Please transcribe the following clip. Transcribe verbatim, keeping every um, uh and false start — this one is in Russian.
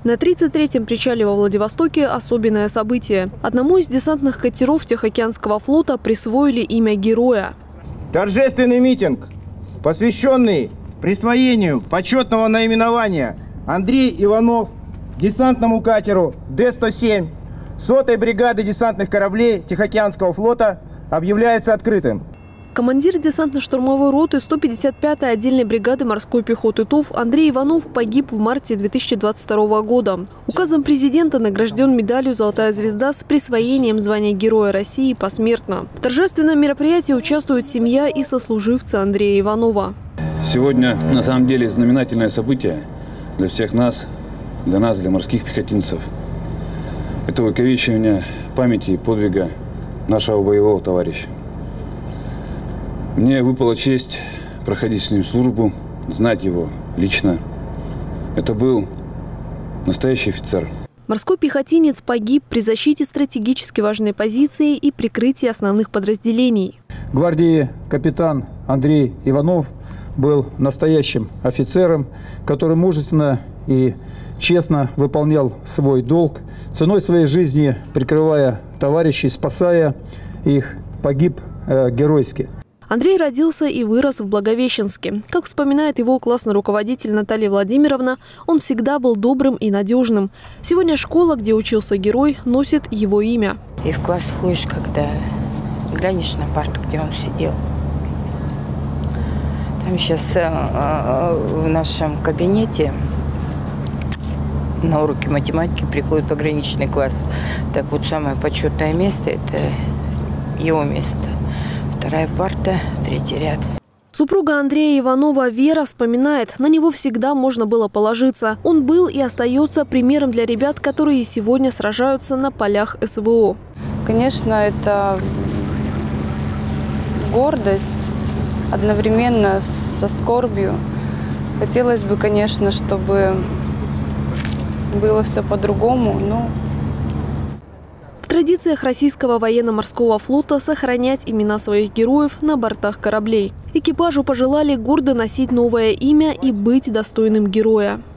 На тридцать третьем причале во Владивостоке особенное событие. Одному из десантных катеров Тихоокеанского флота присвоили имя героя. Торжественный митинг, посвященный присвоению почетного наименования Андрей Иванов десантному катеру Д сто семь сотой бригады десантных кораблей Тихоокеанского флота, объявляется открытым. Командир десантно-штурмовой роты сто пятьдесят пятой отдельной бригады морской пехоты ТОВ Андрей Иванов погиб в марте две тысячи двадцать второго года. Указом президента награжден медалью «Золотая звезда» с присвоением звания Героя России посмертно. В торжественном мероприятии участвует семья и сослуживцы Андрея Иванова. Сегодня на самом деле знаменательное событие для всех нас, для нас, для морских пехотинцев. Это увековечивание памяти и подвига нашего боевого товарища. Мне выпала честь проходить с ним службу, знать его лично. Это был настоящий офицер. Морской пехотинец погиб при защите стратегически важной позиции и прикрытии основных подразделений. Гвардии капитан Андрей Иванов был настоящим офицером, который мужественно и честно выполнял свой долг, ценой своей жизни прикрывая товарищей, спасая их, погиб э, геройски. Андрей родился и вырос в Благовещенске. Как вспоминает его классный руководитель Наталья Владимировна, он всегда был добрым и надежным. Сегодня школа, где учился герой, носит его имя. И в класс входишь, когда глянешь на парту, где он сидел. Там сейчас в нашем кабинете на уроке математики приходит пограничный класс. Так вот, самое почетное место – это его место. Вторая парта, третий ряд. Супруга Андрея Иванова Вера вспоминает, на него всегда можно было положиться. Он был и остается примером для ребят, которые сегодня сражаются на полях СВО. Конечно, это гордость одновременно со скорбью. Хотелось бы, конечно, чтобы было все по-другому, но... В традициях российского военно-морского флота сохранять имена своих героев на бортах кораблей. Экипажу пожелали гордо носить новое имя и быть достойным героя.